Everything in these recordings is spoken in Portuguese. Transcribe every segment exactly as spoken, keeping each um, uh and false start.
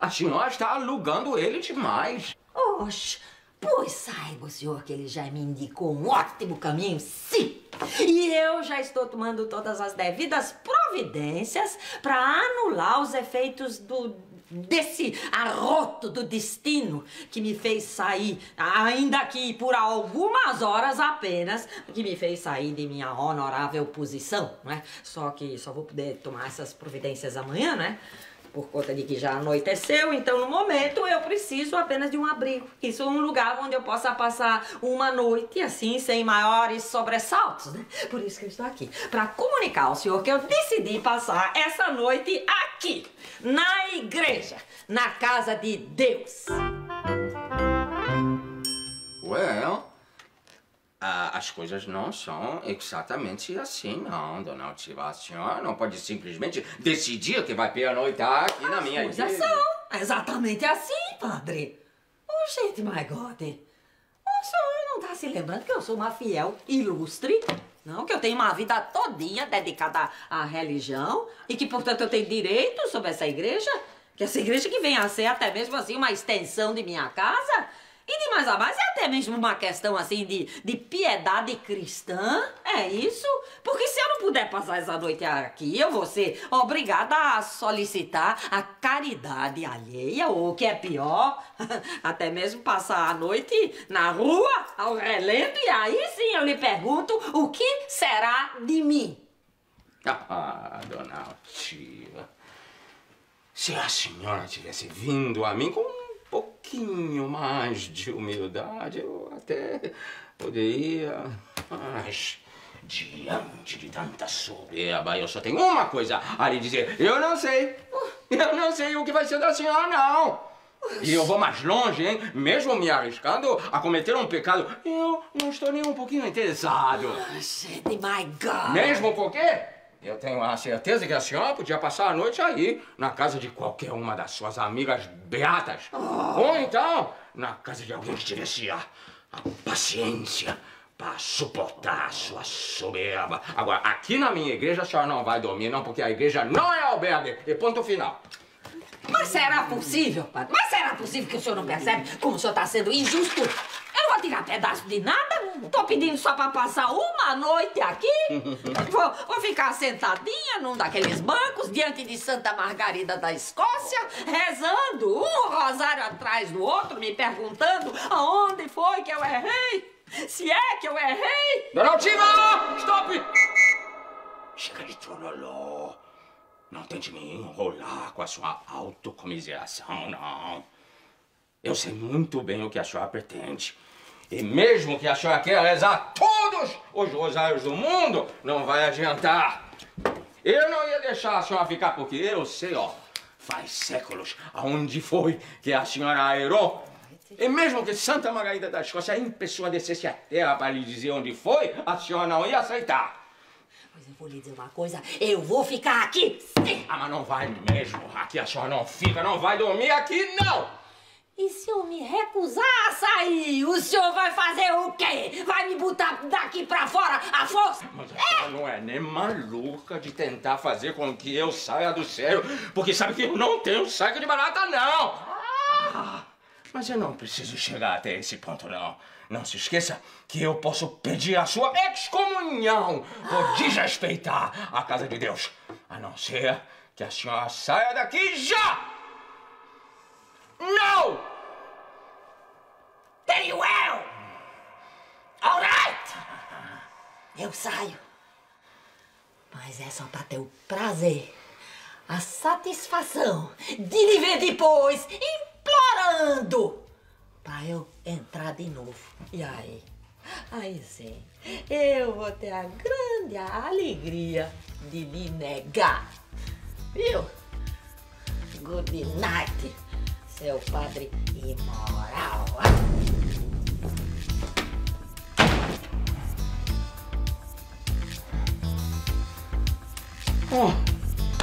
A senhora está alugando ele demais. Oxe, pois saiba o senhor que ele já me indicou um ótimo caminho, sim. E eu já estou tomando todas as devidas providências para anular os efeitos do... desse arroto do destino que me fez sair, ainda que por algumas horas apenas, que me fez sair de minha honorável posição, não é? Só que só vou poder tomar essas providências amanhã, né? Por conta de que já anoiteceu, então no momento eu preciso apenas de um abrigo. Isso é um lugar onde eu possa passar uma noite, assim, sem maiores sobressaltos, né? Por isso que eu estou aqui, para comunicar ao senhor que eu decidi passar essa noite aqui, na igreja, na casa de Deus. Well, ah, as coisas não são exatamente assim, não, dona Altiva. A senhora não pode simplesmente decidir que vai pernoitar aqui na minha igreja. As coisas são exatamente assim, padre. Oh, gente, my God. O senhor não está se lembrando que eu sou uma fiel ilustre? Não, que eu tenho uma vida todinha dedicada à religião e que, portanto, eu tenho direito sobre essa igreja? Que essa igreja que vem a ser até mesmo assim uma extensão de minha casa? E de mais a mais é até mesmo uma questão assim de, de piedade cristã, é isso? Porque se eu não puder passar essa noite aqui, eu vou ser obrigada a solicitar a caridade alheia, ou o que é pior, até mesmo passar a noite na rua, ao relento, e aí sim eu lhe pergunto o que será de mim? Ah, dona Altiva, se a senhora tivesse vindo a mim com um pouquinho mais de humildade, eu até poderia... Mas, diante de tanta soberba, eu só tenho uma coisa a lhe dizer. Eu não sei. Eu não sei o que vai ser da senhora, não. E eu vou mais longe, hein? Mesmo me arriscando a cometer um pecado, eu não estou nem um pouquinho interessado. Gente, my God! Mesmo porque eu tenho a certeza que a senhora podia passar a noite aí, na casa de qualquer uma das suas amigas beatas. Oh. Ou então, na casa de alguém que tivesse a, a paciência para suportar a sua soberba. Agora, aqui na minha igreja a senhora não vai dormir, não, porque a igreja não é albergue. E ponto final. Mas será possível, padre? Mas será possível que o senhor não percebe como o senhor está sendo injusto? Eu não vou tirar pedaço de nada. Tô pedindo só para passar uma noite aqui. Vou, vou ficar sentadinha num daqueles bancos diante de Santa Margarida da Escócia, rezando um rosário atrás do outro, me perguntando aonde foi que eu errei. Se é que eu errei. Dona Altiva! Stop! Chega de trololó. Não tente me enrolar com a sua autocomiseração, não. Eu sei muito bem o que a senhora pretende. E mesmo que a senhora queira rezar todos os rosários do mundo, não vai adiantar. Eu não ia deixar a senhora ficar, porque eu sei, ó, faz séculos aonde foi que a senhora aerou. E mesmo que Santa Margarida da Escócia em pessoa descesse a terra para lhe dizer onde foi, a senhora não ia aceitar. Mas eu vou lhe dizer uma coisa, eu vou ficar aqui. Ah, mas não vai mesmo. Aqui a senhora não fica, não vai dormir aqui, não. E se eu me recusar a sair, o senhor vai fazer o quê? Vai me botar daqui pra fora à força? Mas a senhora não é nem maluca de tentar fazer com que eu saia do sério, porque sabe que eu não tenho saco de barata, não. Ah, mas eu não preciso chegar até esse ponto, não. Não se esqueça que eu posso pedir a sua excomunhão por desrespeitar a casa de Deus. A não ser que a senhora saia daqui já! Não! Very well! All right! Eu saio. Mas é só pra ter o prazer, a satisfação de lhe ver depois implorando pra eu entrar de novo. E aí? Aí sim, eu vou ter a grande alegria de lhe negar. Viu? Good night, seu padre imoral. Oh.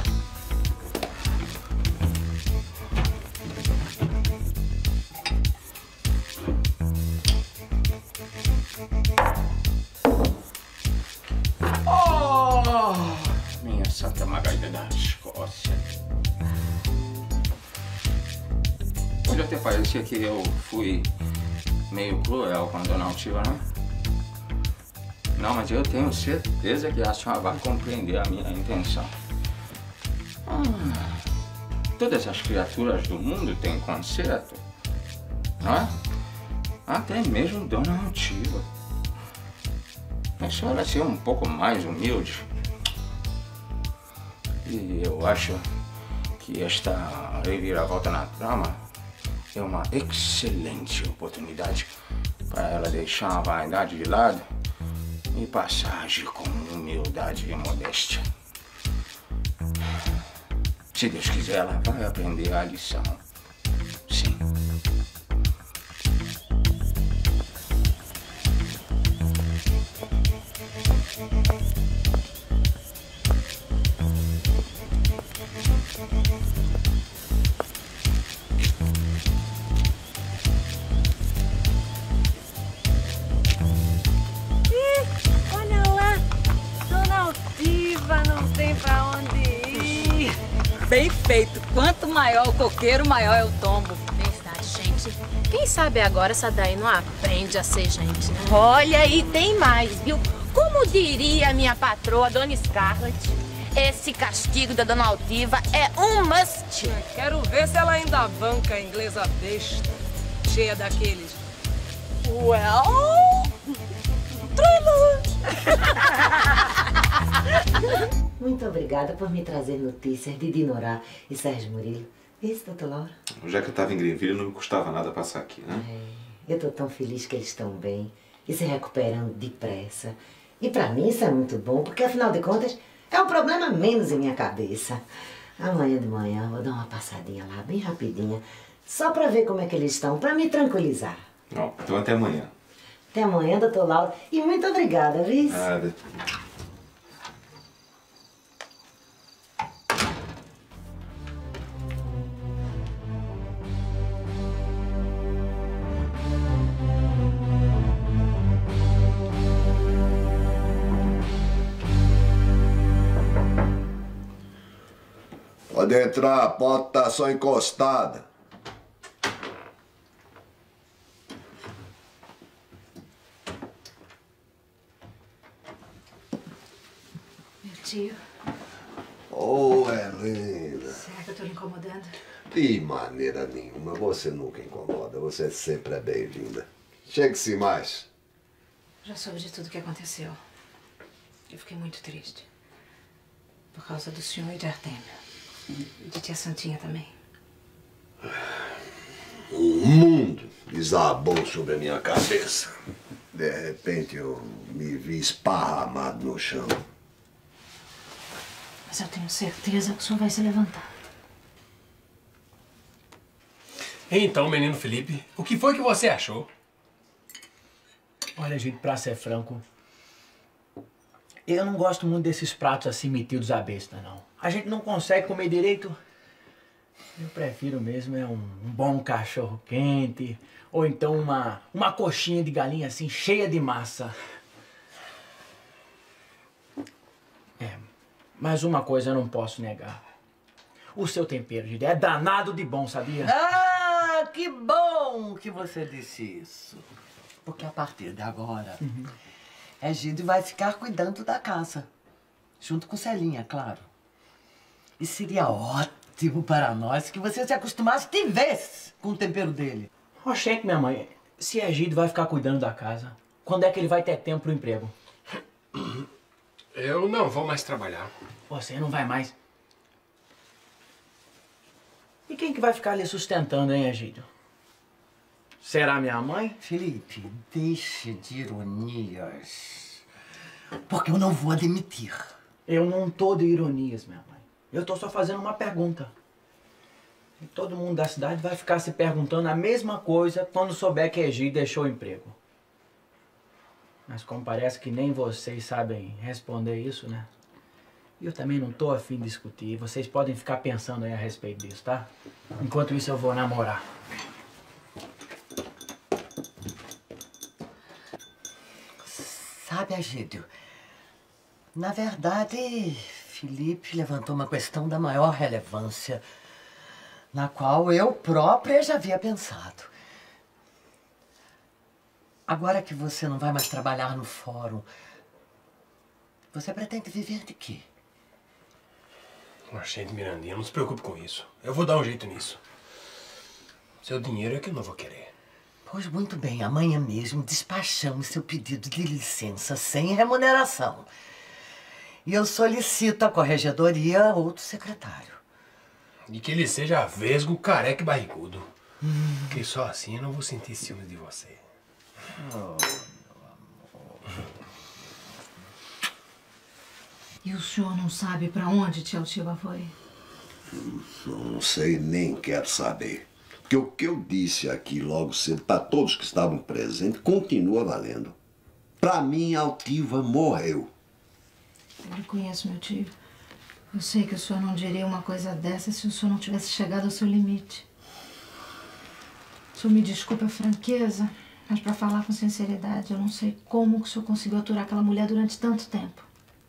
Oh, minha Santa Margarida da Escócia. pode até parecer que eu fui meio cruel com a dona Altiva, não? Não, mas eu tenho certeza que a senhora vai compreender a minha intenção. Ah, todas as criaturas do mundo têm conserto, não é? Até mesmo dona Altiva. É só ela ser um pouco mais humilde. E eu acho que esta reviravolta na trama é uma excelente oportunidade para ela deixar a vaidade de lado e passar a agir com humildade e modéstia. Se Deus quiser, ela vai aprender a lição. Sim. Bem feito. Quanto maior o coqueiro, maior é o tombo. Verdade, gente. Quem sabe agora essa daí não aprende a ser gente, né? Olha, e tem mais, viu? Como diria minha patroa, Dona Scarlett, esse castigo da Dona Altiva é um must. Quero ver se ela ainda banca a inglesa besta, cheia daqueles... Well... Muito obrigada por me trazer notícias de Dinorá e Sérgio Murilo. Isso, doutor Laura? Já que eu estava em Greenville, não me custava nada passar aqui, né? É, eu tô tão feliz que eles estão bem e se recuperando depressa. E pra mim isso é muito bom, porque afinal de contas é um problema menos em minha cabeça. Amanhã de manhã eu vou dar uma passadinha lá, bem rapidinha, só pra ver como é que eles estão, pra me tranquilizar. Não, então até amanhã. Até amanhã, doutor Laura. E muito obrigada, viu? Nada. Pode entrar, a porta tá só encostada. Meu tio. Ô, oh, Helena. Será que eu tô lhe incomodando? De maneira nenhuma. Você nunca incomoda. Você sempre é bem-vinda. Chegue-se mais. Já soube de tudo que aconteceu. Eu fiquei muito triste. Por causa do senhor e de Artemio. E de tia Santinha também. Um mundo desabou sobre a minha cabeça. De repente eu me vi esparramado no chão. Mas eu tenho certeza que o senhor vai se levantar. Então, menino Felipe, o que foi que você achou? Olha, gente, pra ser franco, eu não gosto muito desses pratos assim metidos à besta, não. A gente não consegue comer direito. Eu prefiro mesmo é um, um bom cachorro quente, ou então uma, uma coxinha de galinha assim, cheia de massa. É, mas uma coisa eu não posso negar. O seu tempero, gente, é danado de bom, sabia? Ah, que bom que você disse isso. Porque a partir de agora, uhum. Egídio vai ficar cuidando da casa. Junto com Celinha, claro. E seria ótimo para nós que você se acostumasse de vez com o tempero dele. Oxente, minha mãe, se Egídio vai ficar cuidando da casa, quando é que ele vai ter tempo pro emprego? Eu não vou mais trabalhar. Você não vai mais? E quem que vai ficar ali sustentando, hein, Egídio? Será minha mãe? Felipe, deixe de ironias. Porque eu não vou admitir. Eu não tô de ironias, minha mãe. Eu tô só fazendo uma pergunta. E todo mundo da cidade vai ficar se perguntando a mesma coisa quando souber que Egídio deixou o emprego. Mas como parece que nem vocês sabem responder isso, né? E eu também não tô afim de discutir. Vocês podem ficar pensando aí a respeito disso, tá? Enquanto isso eu vou namorar. Sabe, Egídio, na verdade, Felipe levantou uma questão da maior relevância. na qual eu própria já havia pensado. Agora que você não vai mais trabalhar no fórum, você pretende viver de quê? Gente, Mirandinha, não se preocupe com isso. Eu vou dar um jeito nisso. Seu dinheiro é que eu não vou querer. Pois muito bem, amanhã mesmo despachamos seu pedido de licença sem remuneração. E eu solicito à corregedoria outro secretário. E que ele seja vesgo, careca e barrigudo. Hum. Porque só assim eu não vou sentir ciúmes de você. Oh, meu amor. E o senhor não sabe pra onde tia Altiva foi? Não sei, nem quero saber. Porque o que eu disse aqui logo cedo, para todos que estavam presentes, continua valendo. Para mim, a Altiva morreu. Eu lhe conheço, meu tio. Eu sei que o senhor não diria uma coisa dessa se o senhor não tivesse chegado ao seu limite. O senhor me desculpe a franqueza, mas para falar com sinceridade, eu não sei como que o senhor conseguiu aturar aquela mulher durante tanto tempo.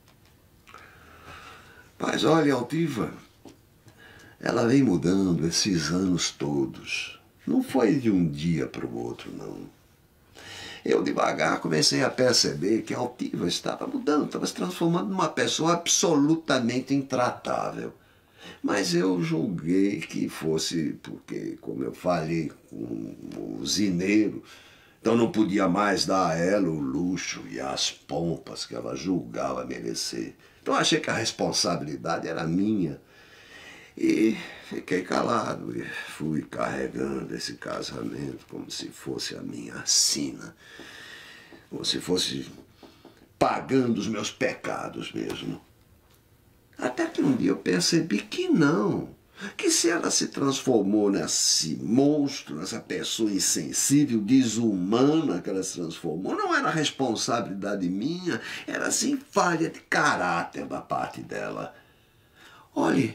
Mas olha, Altiva, ela vem mudando esses anos todos. Não foi de um dia para o outro, não. Eu devagar comecei a perceber que a Altiva estava mudando, estava se transformando numa pessoa absolutamente intratável. Mas eu julguei que fosse porque, como eu falei com o zineiro, então não podia mais dar a ela o luxo e as pompas que ela julgava merecer. Então achei que a responsabilidade era minha. E fiquei calado e fui carregando esse casamento como se fosse a minha sina. Como se fosse pagando os meus pecados mesmo. Até que um dia eu percebi que não. Que se ela se transformou nesse monstro, nessa pessoa insensível, desumana que ela se transformou, não era responsabilidade minha, era assim falha de caráter da parte dela. Olhe,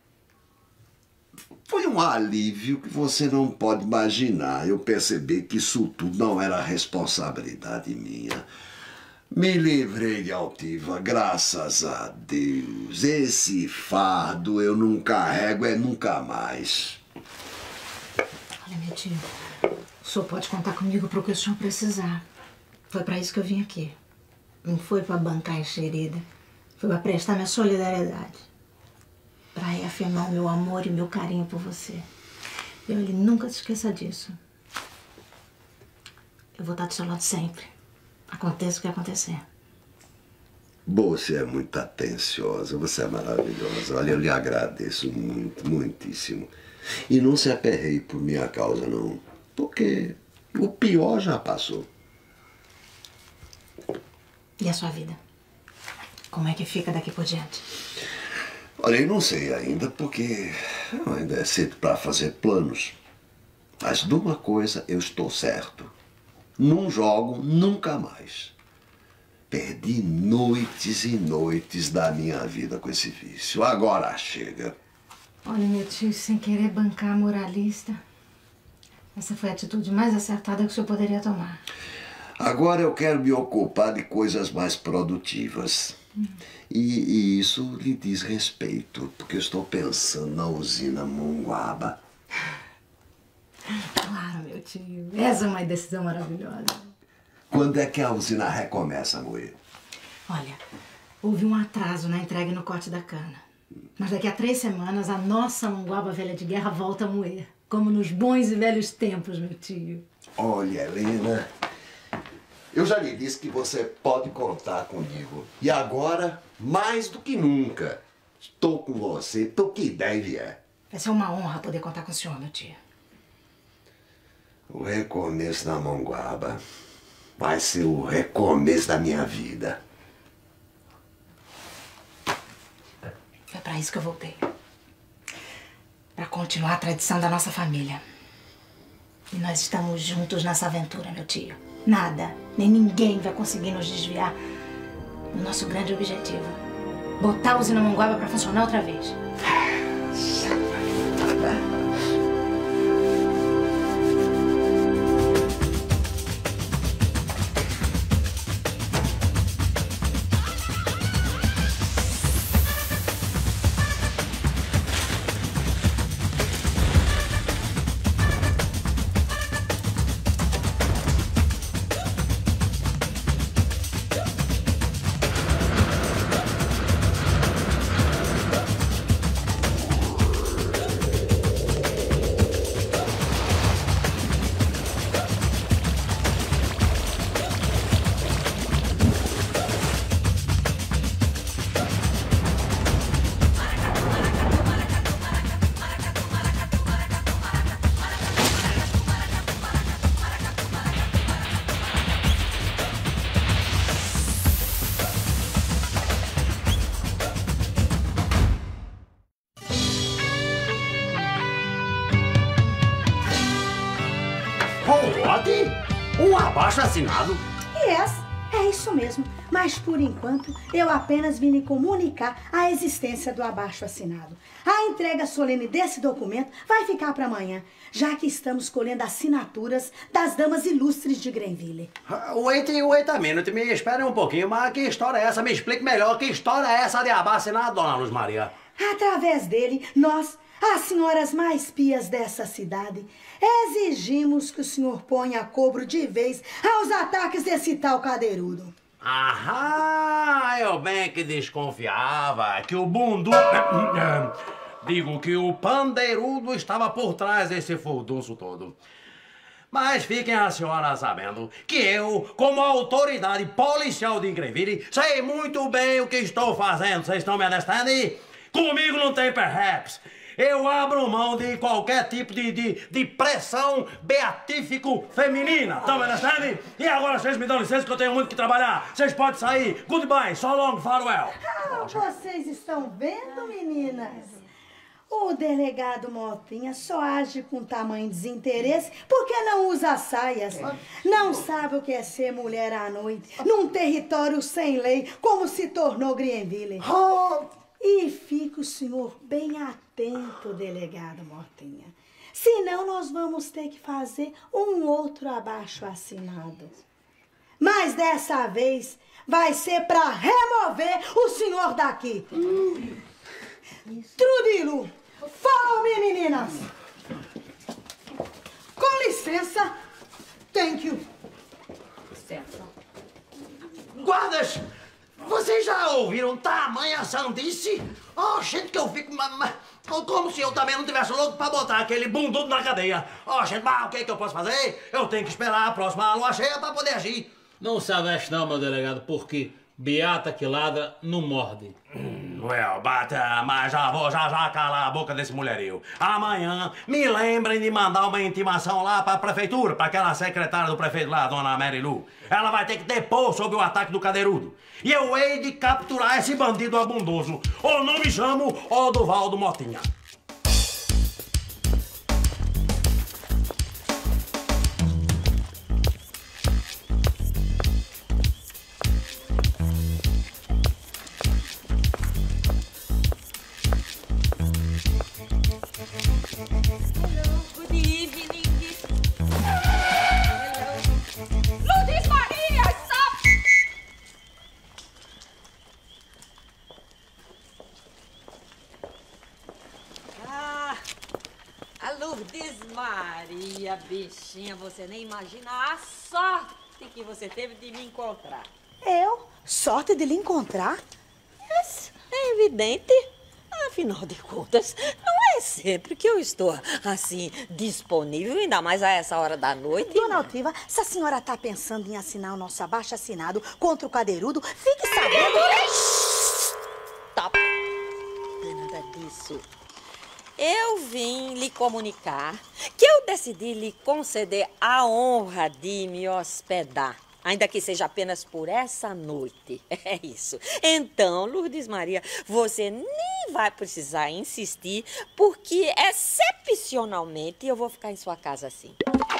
foi um alívio que você não pode imaginar. Eu percebi que isso tudo não era responsabilidade minha. Me livrei de Altiva, graças a Deus. Esse fardo eu não carrego é nunca mais. Olha, meu tio, o senhor pode contar comigo para o que o senhor precisar. Foi para isso que eu vim aqui. Não foi para bancar a enxerida. Foi para prestar minha solidariedade. Para reafirmar o meu amor e meu carinho por você. E olha, nunca se esqueça disso. Eu vou estar do seu lado sempre. Aconteça o que acontecer. Você é muito atenciosa, você é maravilhosa. Olha, eu lhe agradeço muito, muitíssimo. E não se aperreie por minha causa, não. Porque o pior já passou. E a sua vida? Como é que fica daqui por diante? Olha, eu não sei ainda, porque ainda é cedo para fazer planos. Mas de uma coisa eu estou certo. Não jogo nunca mais. Perdi noites e noites da minha vida com esse vício. Agora chega. Olha, meu tio, sem querer bancar moralista, essa foi a atitude mais acertada que o senhor poderia tomar. Agora eu quero me ocupar de coisas mais produtivas. Hum. E, e isso lhe diz respeito, porque eu estou pensando na usina Monguaba. Claro, meu tio. Essa é uma decisão maravilhosa. Quando é que a usina recomeça a moer? Olha, houve um atraso na entrega e no corte da cana. Mas daqui a três semanas, a nossa Monguaba velha de guerra volta a moer. Como nos bons e velhos tempos, meu tio. Olha, Helena, eu já lhe disse que você pode contar comigo. E agora, mais do que nunca, estou com você pro que deve é. Vai ser uma honra poder contar com o senhor, meu tio. O recomeço da Monguaba vai ser o recomeço da minha vida. Foi pra isso que eu voltei. Pra continuar a tradição da nossa família. E nós estamos juntos nessa aventura, meu tio. Nada, nem ninguém vai conseguir nos desviar do nosso grande objetivo. Botar a usina Monguaba pra funcionar outra vez. Pode? Um abaixo-assinado? Yes, é isso mesmo. Mas, por enquanto, eu apenas vim lhe comunicar a existência do abaixo-assinado. A entrega solene desse documento vai ficar para amanhã, já que estamos colhendo assinaturas das damas ilustres de Greenville. Wait, wait a minute, me espere um pouquinho, mas que história é essa? Me explique melhor, que história é essa de abaixo-assinado, dona Luz Maria? Através dele, nós, as senhoras mais pias dessa cidade, exigimos que o senhor ponha cobro de vez aos ataques desse tal cadeirudo. Aham, eu bem que desconfiava que o bundu... Digo que o pandeirudo estava por trás desse furdunço todo. Mas fiquem as senhoras sabendo que eu, como autoridade policial de Greenville, sei muito bem o que estou fazendo. Vocês estão me understanding? Comigo não tem perhaps. Eu abro mão de qualquer tipo de, de, de pressão beatífico feminina. Estão me understanding? E agora vocês me dão licença que eu tenho muito que trabalhar. Vocês podem sair. Goodbye, so long, farewell. Ah, vocês estão vendo, meninas? O delegado Motinha só age com tamanho desinteresse porque não usa saias. Não sabe o que é ser mulher à noite, num território sem lei, como se tornou Greenville. E fica o senhor bem atento, delegado Motinha. Senão nós vamos ter que fazer um outro abaixo-assinado. Mas dessa vez vai ser para remover o senhor daqui. Hum. Trudilo! Follow-me, meninas! Com licença. Thank you. Licença. Guardas! Vocês já ouviram tamanha sandice? Oh, gente, que eu fico... Como se eu também não tivesse louco pra botar aquele bundudo na cadeia. Oh, gente, mas o que, que eu posso fazer? Eu tenho que esperar a próxima lua cheia pra poder agir. Não se aveste não, meu delegado, porque beata que ladra não morde. Hum, well, but, uh, mas já vou já já calar a boca desse mulherio. Amanhã, me lembrem de mandar uma intimação lá pra prefeitura, pra aquela secretária do prefeito lá, dona Mary Lou. Ela vai ter que depor sobre o ataque do cadeirudo. E eu hei de capturar esse bandido abundoso. Ou não me chamo Odovaldo Motinha. Lourdes Maria, bichinha, você nem imagina a sorte que você teve de me encontrar. Eu? Sorte de lhe encontrar? Yes, é evidente. Afinal de contas, não é sempre que eu estou, assim, disponível, ainda mais a essa hora da noite. Dona Altiva, se a senhora está pensando em assinar o nosso abaixo-assinado contra o cadeirudo, fique sabendo... Stop! Não é nada disso. Eu vim lhe comunicar que eu decidi lhe conceder a honra de me hospedar, ainda que seja apenas por essa noite. É isso. Então, Lourdes Maria, você nem vai precisar insistir, porque excepcionalmente eu vou ficar em sua casa assim.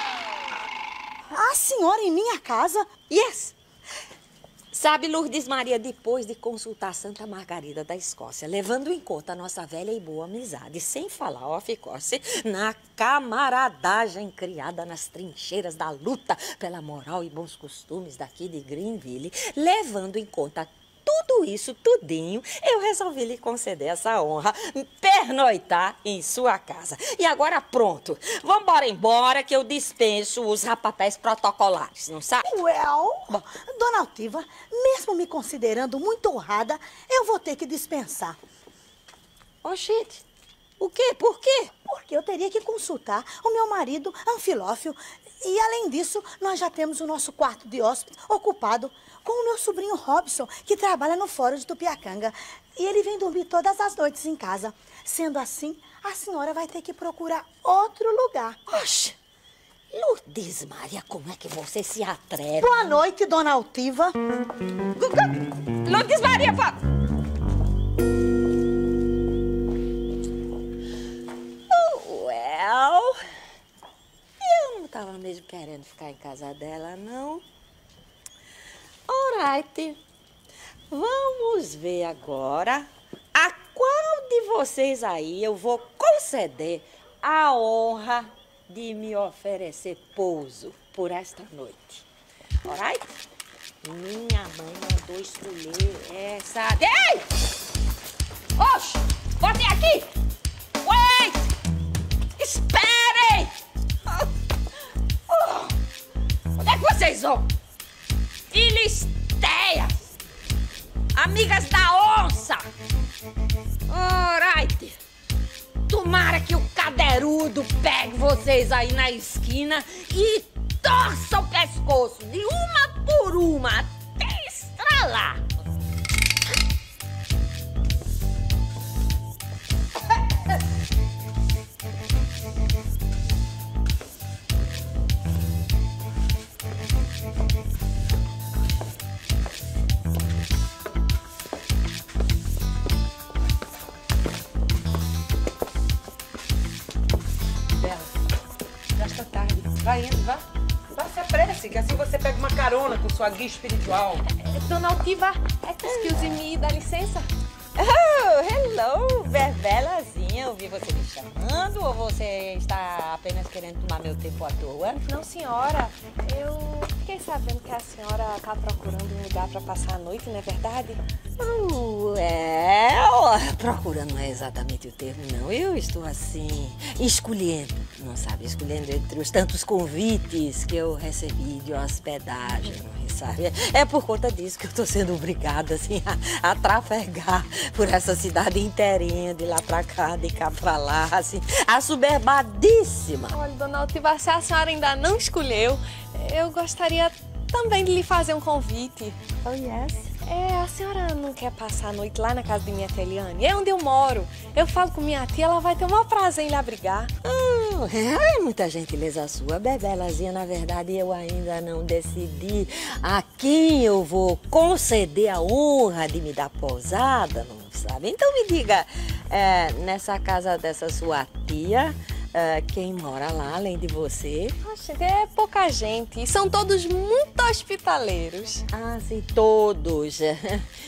A senhora em minha casa? Yes! Sabe, Lourdes Maria, depois de consultar Santa Margarida da Escócia, levando em conta a nossa velha e boa amizade, sem falar, ó, ficou-se na camaradagem criada nas trincheiras da luta pela moral e bons costumes daqui de Greenville, levando em conta tudo isso, tudinho, eu resolvi lhe conceder essa honra, pernoitar em sua casa. E agora pronto, vamos embora, embora que eu dispenso os papéis protocolares, não sabe? Well, bom, Dona Altiva, mesmo me considerando muito honrada, eu vou ter que dispensar. Oh, gente, o quê? Por quê? Porque eu teria que consultar o meu marido, Anfilófio. E, além disso, nós já temos o nosso quarto de hóspede ocupado com o meu sobrinho Robson, que trabalha no fórum de Tupiacanga. E ele vem dormir todas as noites em casa. Sendo assim, a senhora vai ter que procurar outro lugar. Oxe, Lourdes Maria, como é que você se atreve? Boa noite, Dona Altiva. Lourdes Maria, pa... Well... Eu não estava tava mesmo querendo ficar em casa dela, não? Alright. Vamos ver agora a qual de vocês aí eu vou conceder a honra de me oferecer pouso por esta noite. Alright? Minha mãe mandou escolher essa... Ei! Oxe! Voltem aqui! Wait! Esperem! Onde é que vocês vão? Filisteias! Amigas da onça! Alright! Tomara que o cadeirudo pegue vocês aí na esquina e torça o pescoço de uma por uma até estralar. Vai indo, vá. Vá, se apresse, que assim você pega uma carona com sua guia espiritual. Dona Altiva, excuse me, dá licença? Oh, hello, Berbelazinha. Eu vi você me chamando ou você está apenas querendo tomar meu tempo à toa? Não, senhora. Eu fiquei sabendo que a senhora está procurando um lugar para passar a noite, não é verdade? Uh, é, procurando não é exatamente o termo, não. Eu estou assim, escolhendo, não sabe, escolhendo entre os tantos convites que eu recebi de hospedagem, sabe? É por conta disso que eu estou sendo obrigada, assim, a, a trafegar por essa cidade inteirinha, de lá pra cá, de cá pra lá, assim, assoberbadíssima. Olha, dona Altiva, se a senhora ainda não escolheu, eu gostaria também de lhe fazer um convite. Oh, yes? É, a senhora não quer passar a noite lá na casa de minha tia Eliane? É onde eu moro. Eu falo com minha tia, ela vai ter o maior prazer em lhe abrigar. Hum, é muita gentileza sua, Bebelazinha. Na verdade, eu ainda não decidi a quem eu vou conceder a honra de me dar pousada, não sabe? Então me diga, é, nessa casa dessa sua tia... Uh, quem mora lá, além de você? Oxe, é pouca gente. São todos muito hospitaleiros. Ah, sim, todos. É,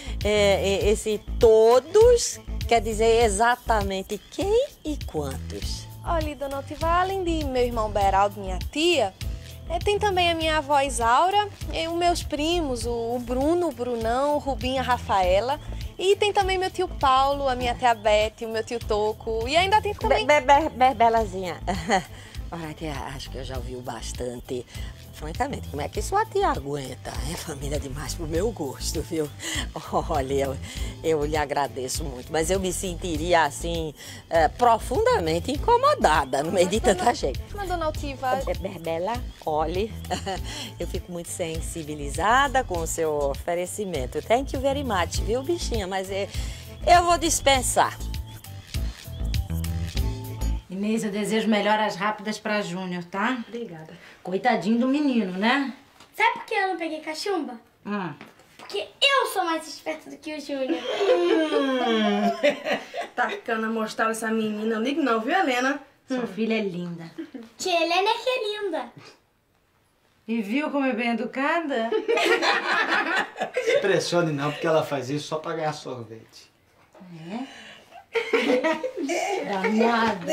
é, esse todos quer dizer exatamente quem e quantos? Olha, dona Altiva, além de meu irmão Beraldo, minha tia, é, tem também a minha avó Isaura, e os meus primos, o Bruno, o Brunão, o Rubinho, a Rafaela. E tem também meu tio Paulo, a minha tia Beth, o meu tio Toco. E ainda tem também... Be be be Belazinha, olha, tia, acho que eu já ouvi bastante. Francamente, como é que sua tia aguenta? É família demais pro meu gosto, viu? Olha, eu, eu lhe agradeço muito, mas eu me sentiria, assim, é, profundamente incomodada no meio de tanta gente. Mas, dona Altiva... Berbela, olhe, eu fico muito sensibilizada com o seu oferecimento. Thank you very much, viu, bichinha? Mas eu, eu vou dispensar. Inês, eu desejo melhoras rápidas pra Júnior, tá? Obrigada. Coitadinho do menino, né? Sabe por que eu não peguei cachumba? Hum. Porque eu sou mais esperta do que o Júnior. Hum. Tacando a mostrar essa menina. Não ligo não, viu, Helena? Sua hum. filha é linda. Tia Helena é que é linda. E viu como é bem educada? Se pressione não, porque ela faz isso só pra ganhar sorvete. É? Danada.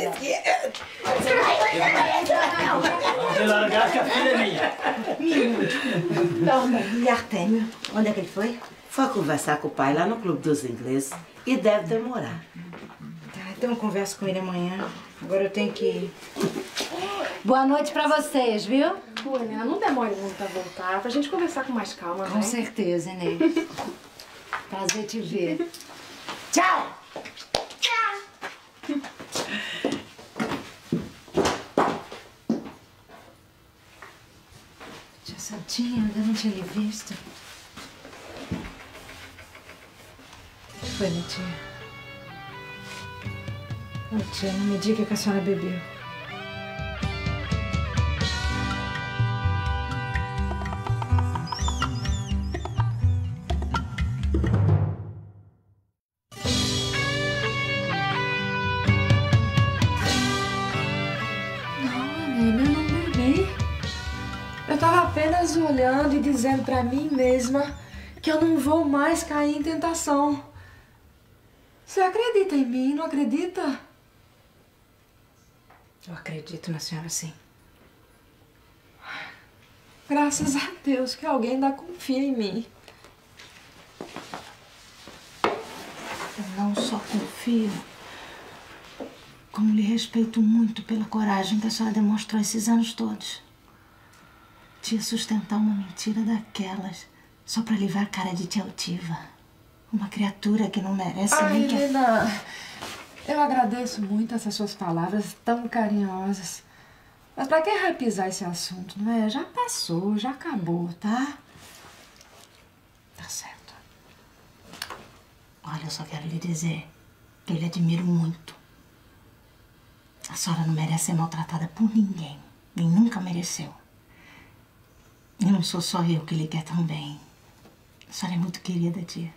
Você largar que a filha é minha. Não, e Artêmio? Onde é que ele foi? Foi conversar com o pai lá no Clube dos Ingleses e deve demorar. Tá, então eu converso com ele amanhã. Agora eu tenho que ir. Boa noite pra vocês, viu? Pô, Helena, não demore muito a voltar, pra gente conversar com mais calma, né? Com certeza, Inês. Prazer te ver. Tchau! Tia Santinha, ainda não tinha lhe visto. O que foi, minha tia? Ô, tia, não me diga que a senhora bebeu. Não, menina, eu não bebi. apenas olhando e dizendo pra mim mesma que eu não vou mais cair em tentação. Você acredita em mim, não acredita? Eu acredito na senhora, sim. Graças a Deus que alguém ainda confia em mim. Eu não só confio, como lhe respeito muito pela coragem que a senhora demonstrou esses anos todos. De sustentar uma mentira daquelas só pra livrar a cara de tia altiva. Uma criatura que não merece Ai, nem que... Helena, eu agradeço muito essas suas palavras tão carinhosas. Mas pra que repisar esse assunto, não é? Já passou, já acabou, tá? Tá certo. Olha, eu só quero lhe dizer que eu lhe admiro muito. A senhora não merece ser maltratada por ninguém. Nem nunca mereceu. E não sou só eu que lhe quer tão bem. A senhora é muito querida, tia.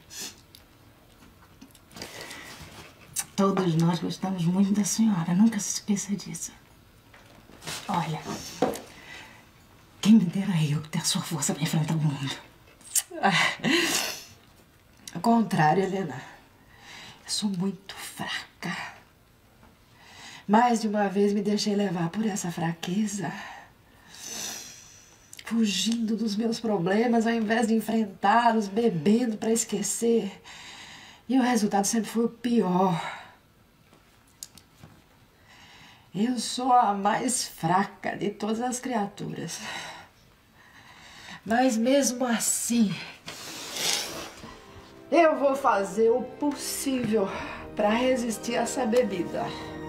Todos nós gostamos muito da senhora. Nunca se esqueça disso. Olha, quem me dera eu ter a sua força pra enfrentar o mundo. Ao contrário, Helena. Eu sou muito fraca. Mais de uma vez me deixei levar por essa fraqueza. Fugindo dos meus problemas ao invés de enfrentá-los, bebendo pra esquecer. E o resultado sempre foi o pior. Eu sou a mais fraca de todas as criaturas. Mas mesmo assim, eu vou fazer o possível para resistir a essa bebida.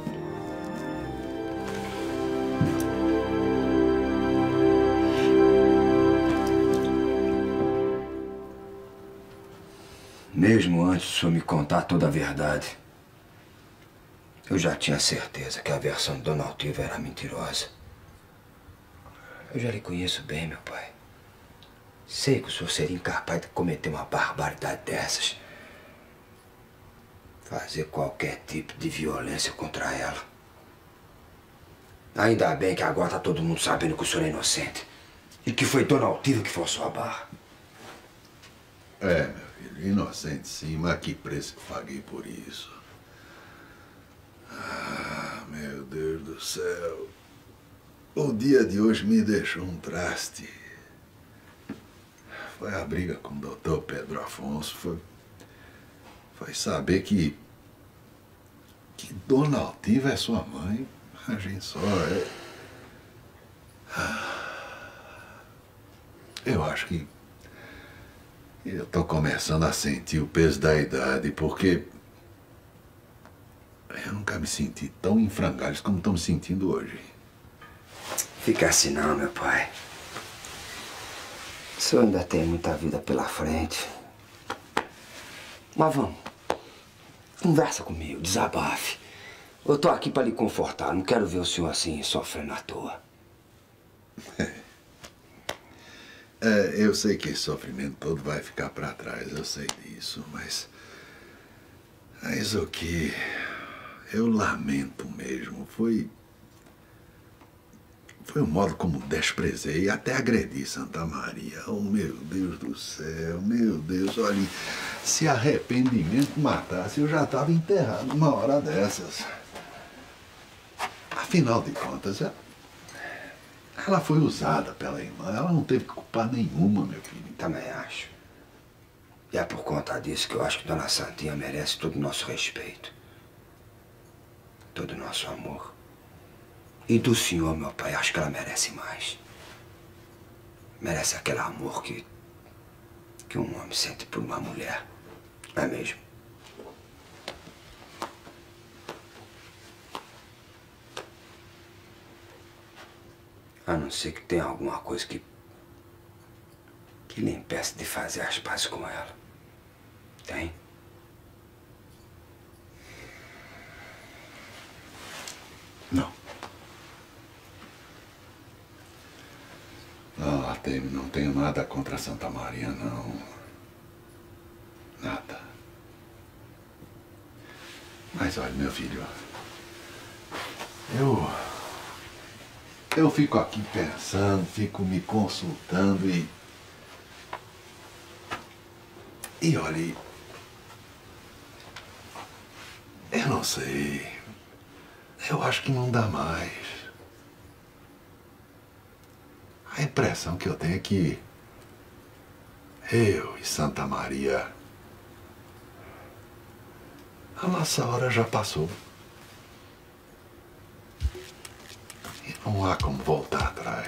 Mesmo antes do senhor me contar toda a verdade, eu já tinha certeza que a versão de Dona Altiva era mentirosa. Eu já lhe conheço bem, meu pai. Sei que o senhor seria incapaz de cometer uma barbaridade dessas. Fazer qualquer tipo de violência contra ela. Ainda bem que agora tá todo mundo sabendo que o senhor é inocente. E que foi Dona Altiva que forçou a barra. É, meu filho, inocente sim, mas que preço que paguei por isso. Ah, meu Deus do céu. O dia de hoje me deixou um traste. Foi a briga com o doutor Pedro Afonso. Foi, foi saber que... que Dona Altiva é sua mãe. A gente só é... Eu acho que... eu tô começando a sentir o peso da idade, porque... eu nunca me senti tão em frangalhos como estou me sentindo hoje. Fica assim não, meu pai. O senhor ainda tem muita vida pela frente. Mas vamos. Conversa comigo, desabafe. Eu tô aqui para lhe confortar. Não quero ver o senhor assim, sofrendo à toa. É, eu sei que esse sofrimento todo vai ficar para trás, eu sei disso, mas... mas o que eu lamento mesmo foi... foi o modo como desprezei e até agredi Santa Maria. Oh, meu Deus do céu, meu Deus, olha, se arrependimento matasse, eu já estava enterrado numa hora dessas. Afinal de contas, ela, ela foi usada pela irmã, ela não teve culpa nenhuma, meu filho. Também acho. E é por conta disso que eu acho que Dona Santinha merece todo o nosso respeito. Todo o nosso amor. E do senhor, meu pai, acho que ela merece mais. Merece aquele amor que... que um homem sente por uma mulher. Não é mesmo? A não ser que tenha alguma coisa que... que lhe impeça de fazer as pazes com ela. Tem? Não. Não, Artemio, não tenho nada contra Santa Maria, não. Nada. Mas olha, meu filho, eu... eu fico aqui pensando, fico me consultando e... E olha, eu não sei. Eu acho que não dá mais. A impressão que eu tenho é que eu e Santa Maria, a nossa hora já passou. E não há como voltar atrás.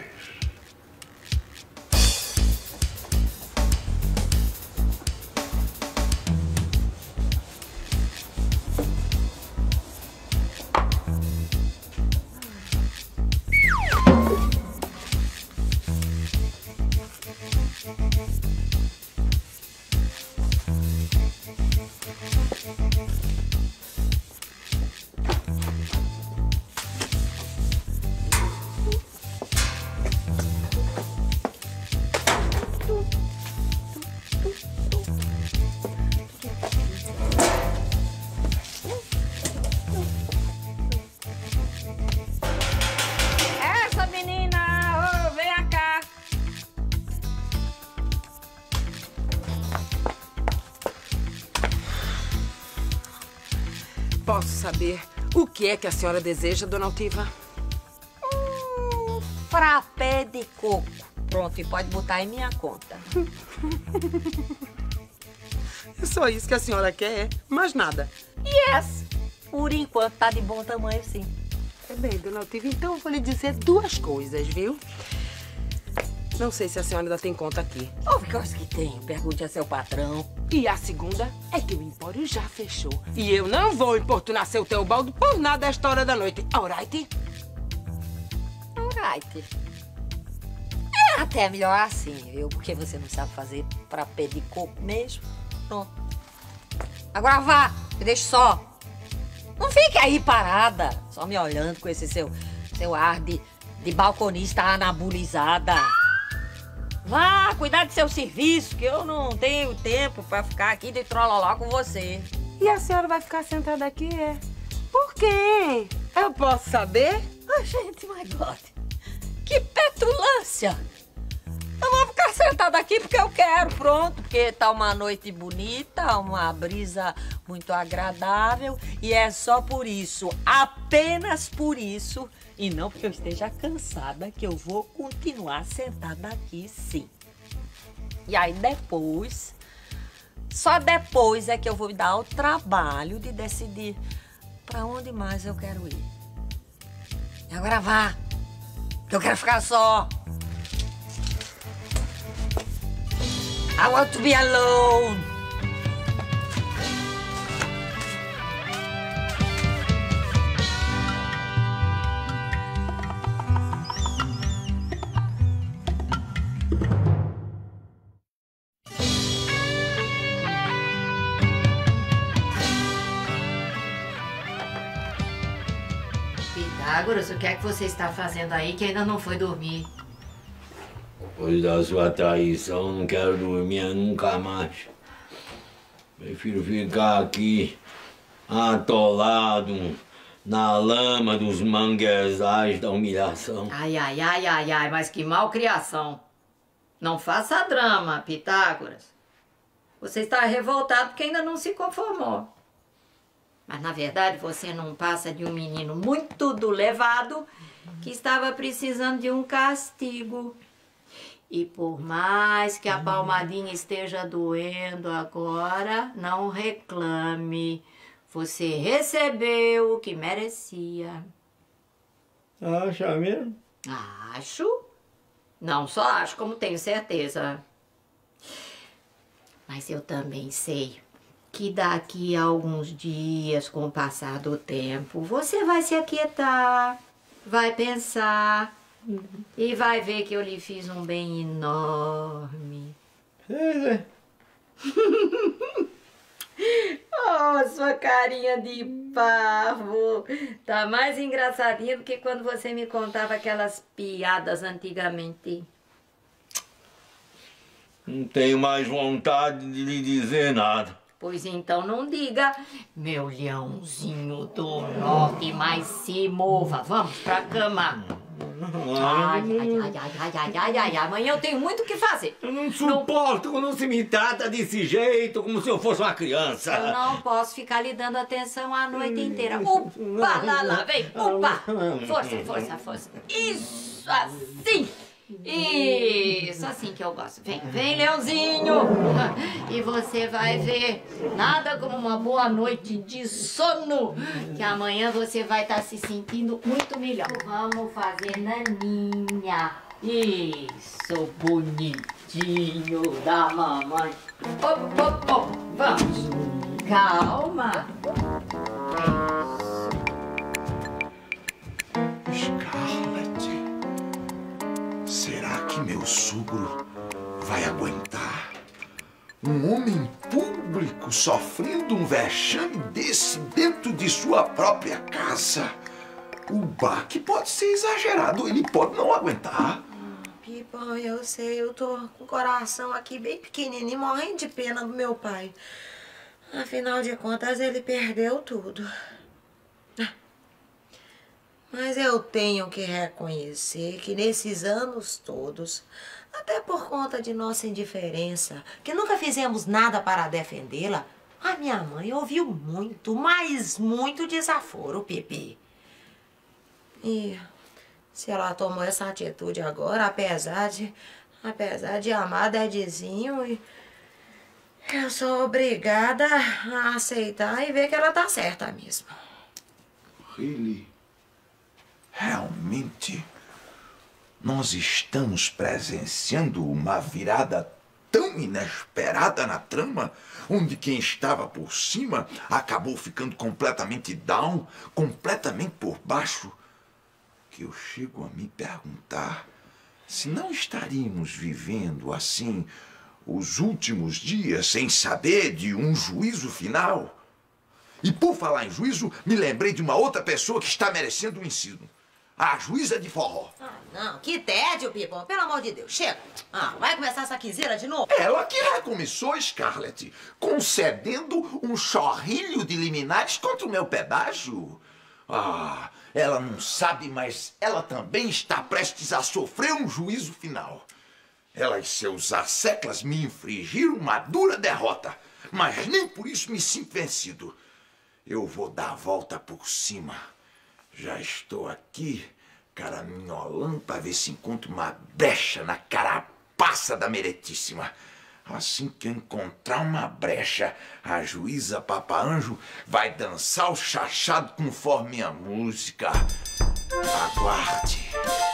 Essa menina, ô, vem cá. Posso saber o que é que a senhora deseja, dona Altiva? Um frappé de coco. Pronto, e pode botar em minha conta. É só isso que a senhora quer, mais nada. Yes! Por enquanto tá de bom tamanho, sim. É bem, dona Altiva, então eu vou lhe dizer duas coisas, viu? Não sei se a senhora ainda tem conta aqui. Of course que tem. Pergunte a seu patrão. E a segunda é que o empório já fechou. E eu não vou importunar seu Teobaldo por nada a esta hora da noite. Alright? Alright. É até melhor assim, viu? Porque você não sabe fazer frappé de coco mesmo. Pronto. Agora vá, me deixe só. Não fique aí parada, só me olhando com esse seu, seu ar de, de balconista anabolizada. Vá cuidar de seu serviço, que eu não tenho tempo pra ficar aqui de trololó com você. E a senhora vai ficar sentada aqui, é? Por quê? Eu posso saber? Ah, gente, my God. Que petulância. Eu vou ficar sentada aqui porque eu quero, pronto. Porque tá uma noite bonita, uma brisa muito agradável. E é só por isso, apenas por isso, e não porque eu esteja cansada, que eu vou continuar sentada aqui, sim. E aí depois, só depois é que eu vou me dar o trabalho de decidir pra onde mais eu quero ir. E agora vá, que eu quero ficar só. I want to be alone. Pitágoras, o que é que você está fazendo aí que ainda não foi dormir? Depois da sua traição, não quero dormir nunca mais. Prefiro ficar aqui, atolado na lama dos manguezais da humilhação. Ai, ai, ai, ai, ai, mas que malcriação. Não faça drama, Pitágoras. Você está revoltado porque ainda não se conformou. Mas, na verdade, você não passa de um menino muito do levado que estava precisando de um castigo. E por mais que a palmadinha esteja doendo agora, não reclame. Você recebeu o que merecia. Acha mesmo? Acho. Não só acho, como tenho certeza. Mas eu também sei que daqui a alguns dias, com o passar do tempo, você vai se aquietar, vai pensar... E vai ver que eu lhe fiz um bem enorme. É, é. Oh, sua carinha de parvo. Tá mais engraçadinha do que quando você me contava aquelas piadas antigamente. Não tenho mais vontade de lhe dizer nada. Pois então não diga, meu leãozinho do norte, mas se mova. Vamos pra cama. Ai, ai, ai, ai, ai, ai, ai, ai, amanhã eu tenho muito o que fazer. Eu não suporto quando se me trata desse jeito, como se eu fosse uma criança. Eu não posso ficar lhe dando atenção a noite inteira. Upa, lá, lá, vem, upa. Força, força, força. Isso, assim. Isso, assim que eu gosto. Vem, vem, leãozinho. E você vai ver, nada como uma boa noite de sono, que amanhã você vai estar se sentindo muito melhor. Vamos fazer naninha. Isso, bonitinho da mamãe. Op, op, op. Vamos. Calma. Scarlett, será que meu sogro vai aguentar? Um homem público sofrendo um vexame desse dentro de sua própria casa? O baque pode ser exagerado, ele pode não aguentar. Pipão, eu sei, eu tô com o coração aqui bem pequenininho, morrendo de pena do meu pai. Afinal de contas, ele perdeu tudo. Mas eu tenho que reconhecer que nesses anos todos, até por conta de nossa indiferença, que nunca fizemos nada para defendê-la, a minha mãe ouviu muito, mas muito desaforo, Pipi. E se ela tomou essa atitude agora, apesar de, apesar de amar Dedizinho, e eu sou obrigada a aceitar e ver que ela tá certa mesmo. Really? Realmente, nós estamos presenciando uma virada tão inesperada na trama, onde quem estava por cima acabou ficando completamente down, completamente por baixo, que eu chego a me perguntar se não estaríamos vivendo assim os últimos dias sem saber de um juízo final. E por falar em juízo, me lembrei de uma outra pessoa que está merecendo o ensino. A juíza de forró. Ah, não, que tédio, Pipão. Pelo amor de Deus, chega. Ah, vai começar essa quinzeira de novo? Ela que recomeçou, Scarlett, concedendo um chorrilho de liminares contra o meu pedágio. Ah, ela não sabe, mas ela também está prestes a sofrer um juízo final. Ela e seus asseclas me infligiram uma dura derrota, mas nem por isso me sinto vencido. Eu vou dar a volta por cima. Já estou aqui, caraminholando para ver se encontro uma brecha na carapaça da meretíssima. Assim que eu encontrar uma brecha, a juíza Papa Anjo vai dançar o chachado conforme a música. Aguarde.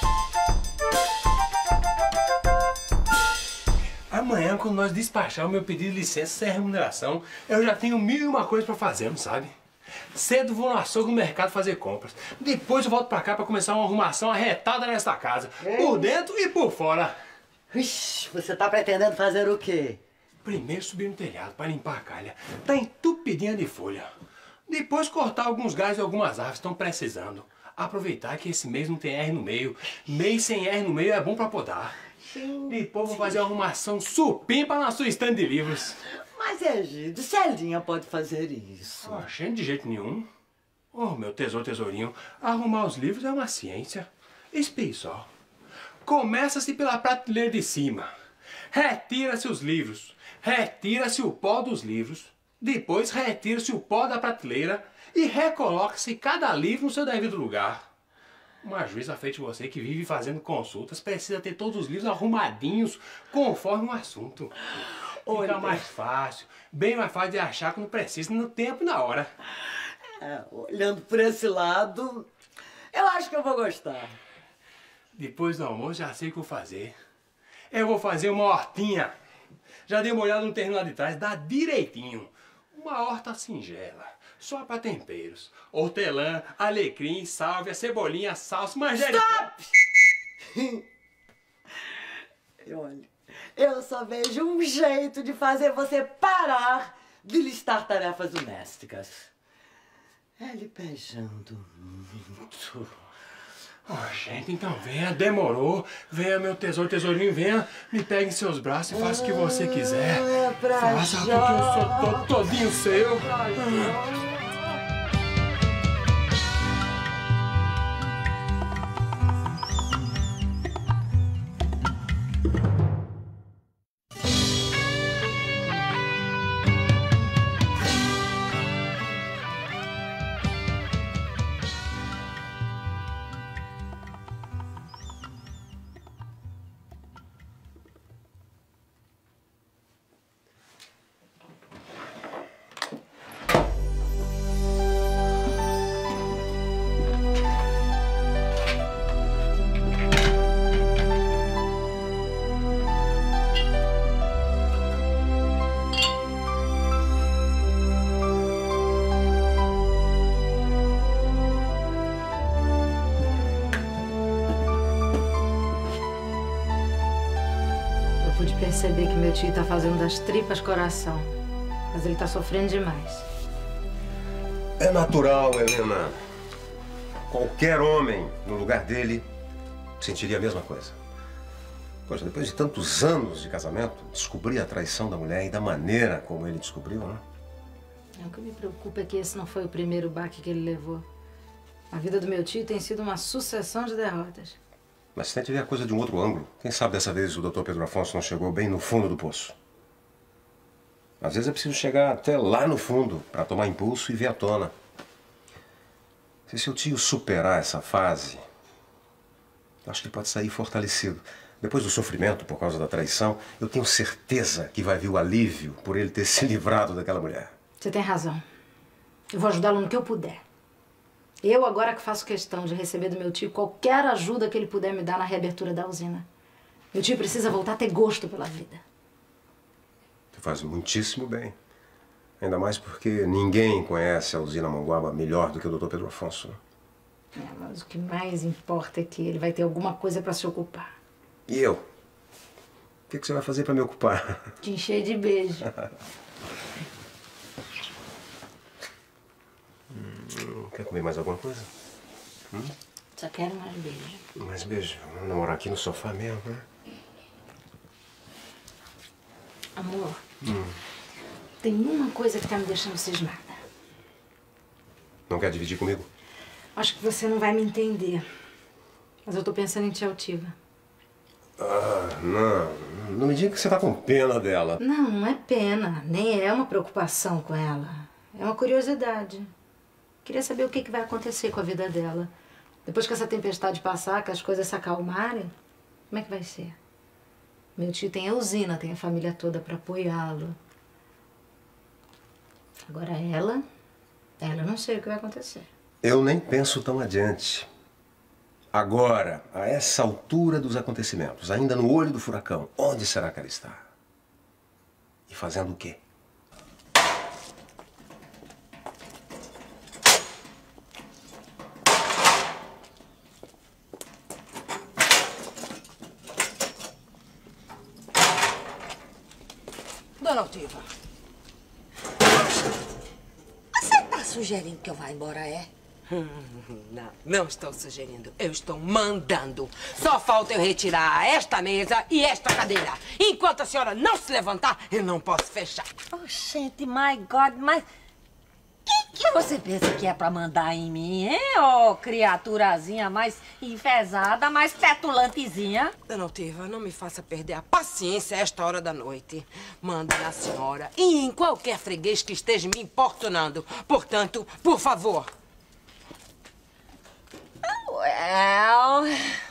Amanhã, quando nós despachar o meu pedido de licença sem remuneração, eu já tenho mil e uma coisas pra fazer, não sabe? Cedo vou no açougue no mercado fazer compras. Depois eu volto pra cá pra começar uma arrumação arretada nesta casa. Ei. Por dentro e por fora. Ixi, você tá pretendendo fazer o quê? Primeiro subir no telhado pra limpar a calha. Tá entupidinha de folha. Depois cortar alguns galhos de algumas árvores que estão precisando. Aproveitar que esse mês não tem R no meio. Mês sem R no meio é bom pra podar. Depois vou fazer uma arrumação supimpa na sua estante de livros. Mas, Egídio, Celinha pode fazer isso. Oh, achando de jeito nenhum. Oh, meu tesouro, tesourinho, arrumar os livros é uma ciência. Espie só. Começa-se pela prateleira de cima. Retira-se os livros. Retira-se o pó dos livros. Depois retira-se o pó da prateleira e recoloca-se cada livro no seu devido lugar. Uma juíza feita de você que vive fazendo consultas precisa ter todos os livros arrumadinhos conforme o assunto. Fica Olha. mais fácil, bem mais fácil de achar quando precisa, no tempo e na hora. É, olhando por esse lado, eu acho que eu vou gostar. Depois do almoço já sei o que vou fazer. Eu vou fazer uma hortinha. Já dei uma olhada no terreno lá de trás, dá direitinho. Uma horta singela, só para temperos. Hortelã, alecrim, sálvia, cebolinha, salsa, manjericão. Stop! Olha, eu só vejo um jeito de fazer você parar de listar tarefas domésticas. É lhe beijando muito. Oh, gente, então venha, demorou. Venha, meu tesouro, tesourinho, venha, me pegue em seus braços e faça o que você quiser. É pra faça, porque eu sou todo, todinho seu. Perceber que meu tio tá fazendo das tripas coração, mas ele tá sofrendo demais. É natural, Helena. Qualquer homem no lugar dele sentiria a mesma coisa. Poxa, depois de tantos anos de casamento, descobrir a traição da mulher e da maneira como ele descobriu, né? O que me preocupa é que esse não foi o primeiro baque que ele levou. A vida do meu tio tem sido uma sucessão de derrotas. Mas tente ver a coisa de um outro ângulo. Quem sabe dessa vez o doutor Pedro Afonso não chegou bem no fundo do poço. Às vezes é preciso chegar até lá no fundo para tomar impulso e ver a tona. Se seu tio superar essa fase, acho que ele pode sair fortalecido. Depois do sofrimento por causa da traição, eu tenho certeza que vai vir o alívio por ele ter se livrado daquela mulher. Você tem razão. Eu vou ajudá-lo no que eu puder. Eu, agora que faço questão de receber do meu tio qualquer ajuda que ele puder me dar na reabertura da usina. Meu tio precisa voltar a ter gosto pela vida. Você faz muitíssimo bem. Ainda mais porque ninguém conhece a usina Monguaba melhor do que o doutor Pedro Afonso. É, mas o que mais importa é que ele vai ter alguma coisa para se ocupar. E eu? O que que você vai fazer para me ocupar? Te encher de beijo. Hum, quer comer mais alguma coisa? Hum? Só quero mais beijo. Mais beijo? Vamos namorar aqui no sofá mesmo, né? Amor, Hum. tem uma coisa que tá me deixando cismada. Não quer dividir comigo? Acho que você não vai me entender. Mas eu tô pensando em te altiva. Ah, não. Não me diga que você tá com pena dela. Não, não é pena. Nem é uma preocupação com ela. É uma curiosidade. Queria saber o que, que vai acontecer com a vida dela. Depois que essa tempestade passar, que as coisas se acalmarem, como é que vai ser? Meu tio tem a usina, tem a família toda pra apoiá-lo. Agora ela, ela eu não sei o que vai acontecer. Eu nem penso tão adiante. Agora, a essa altura dos acontecimentos, ainda no olho do furacão, onde será que ela está? E fazendo o quê? Dona Altiva, você tá sugerindo que eu vá embora, é? Não, não estou sugerindo. Eu estou mandando. Só falta eu retirar esta mesa e esta cadeira. Enquanto a senhora não se levantar, eu não posso fechar. Oh, gente, my God, mas... Quem que você pensa que é pra mandar em mim, hein? Ô, oh, criaturazinha mais enfesada, mais petulantezinha. Dona Altiva, não me faça perder a paciência a esta hora da noite. Manda na senhora e em qualquer freguês que esteja me importunando. Portanto, por favor... Well,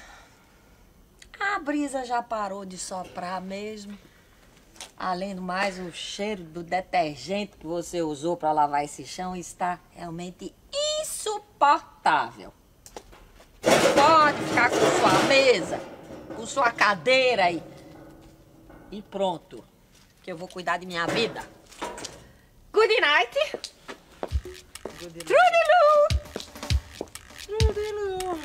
a brisa já parou de soprar mesmo. Além do mais, o cheiro do detergente que você usou para lavar esse chão está realmente insuportável. Pode ficar com sua mesa, com sua cadeira aí. E pronto, que eu vou cuidar de minha vida. Good night. Good night. Trudilu. Trudilu.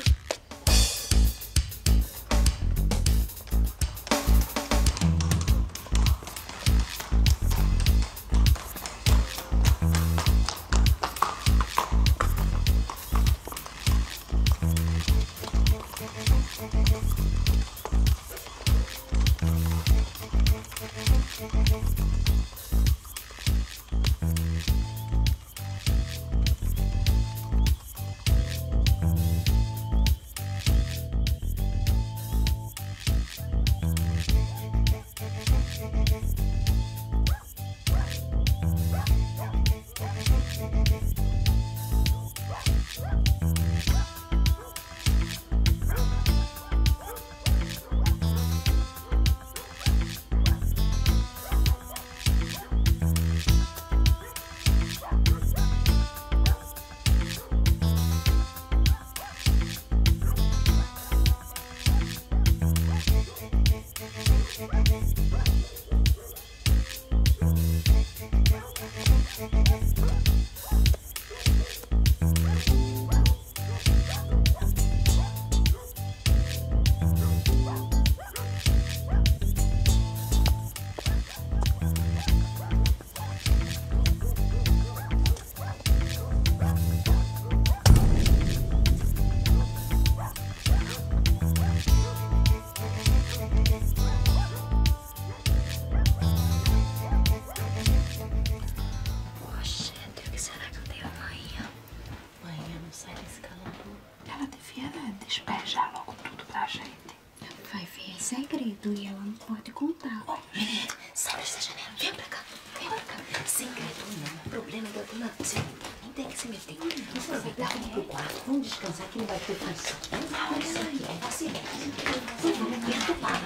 segredo e ela não pode contar. Oh, menina, sai dessa janela. Vem pra cá. Vem pra cá. Segredo não. Problema da dona Sim. Nem tem que se meter. Vamos aproveitar, vamos pro quarto. Vamos descansar que não vai ter pressão. Olha isso aqui. É assim mesmo. Vamos perturbar.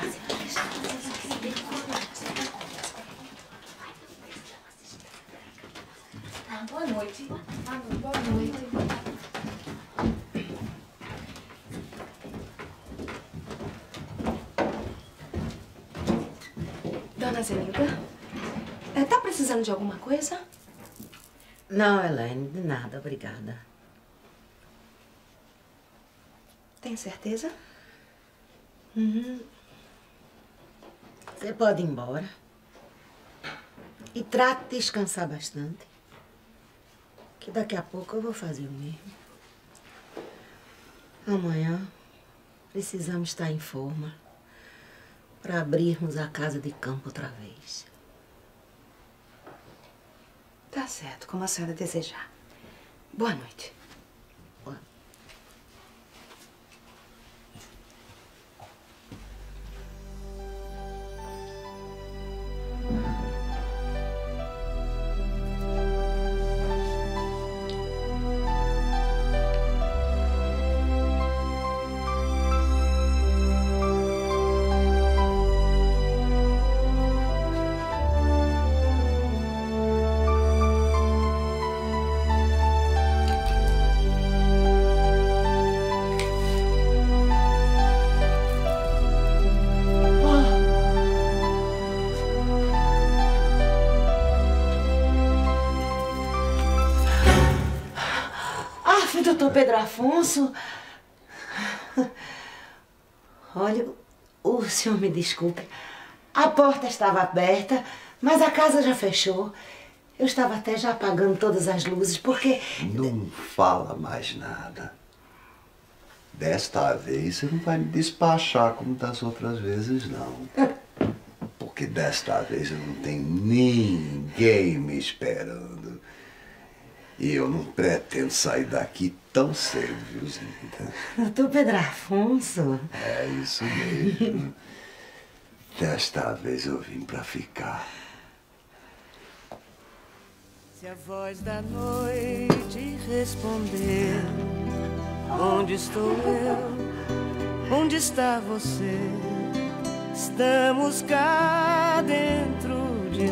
Ah, boa noite. Ah, boa noite. Dona Zelinda, é, tá precisando de alguma coisa? Não, Elaine, de nada, obrigada. Tem certeza? Uhum. Você pode ir embora. E trate de descansar bastante. Que daqui a pouco eu vou fazer o mesmo. Amanhã precisamos estar em forma para abrirmos a casa de campo outra vez. Tá certo, como a senhora desejar. Boa noite. Doutor Pedro Afonso, olha, o senhor me desculpe, a porta estava aberta, mas a casa já fechou. Eu estava até já apagando todas as luzes, porque... Não fala mais nada. Desta vez você não vai me despachar como das outras vezes, não. Porque desta vez eu não tenho ninguém me esperando. E eu não pretendo sair daqui tão cedo, viu, Zinita? Doutor Pedro Afonso. É isso mesmo. Desta vez eu vim pra ficar. Se a voz da noite responder, onde estou eu? Onde está você? Estamos cá dentro de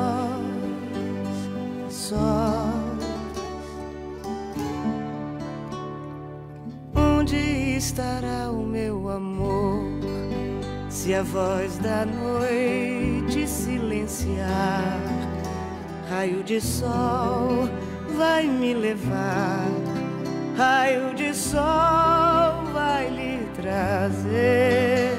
nós, só. Onde estará o meu amor, se a voz da noite silenciar? Raio de sol vai me levar, raio de sol vai lhe trazer